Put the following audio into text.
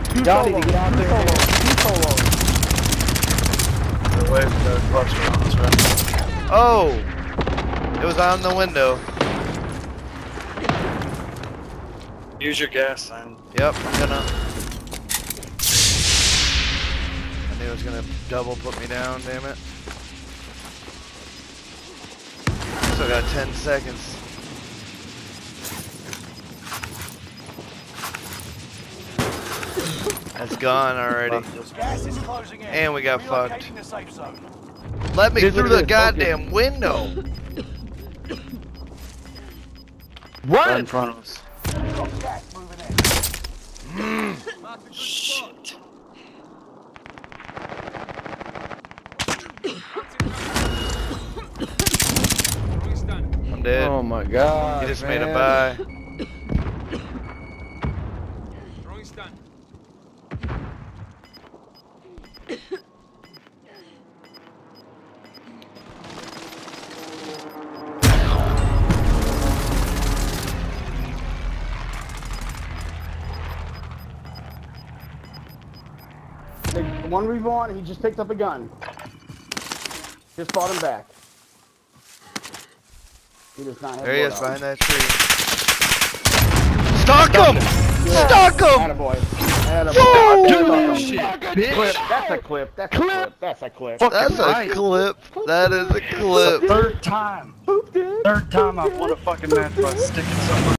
Y'all need to get out there. Oh! It was on the window. Use your gas sign. Yep, I'm gonna. I knew it was gonna double put me down, damn it. Still got 10 seconds. That's gone already. Gas is closing in. And we got fucked. Relocating the safe zone. Let me Here's through what it the is, goddamn window. Right in front of us. Got gas moving in. Shit. I'm dead. Oh my god. You just man. made a buy. One reborn, he just picked up a gun. Just fought him back. He does not have There he is blood behind that tree. Stalk him! Stalk him! Attaboy. Whoa! Shit, Clip. That's a clip. That's a clip. That's a clip. That's a clip. That is a clip. Third time. Third time I've won a fucking match by sticking something.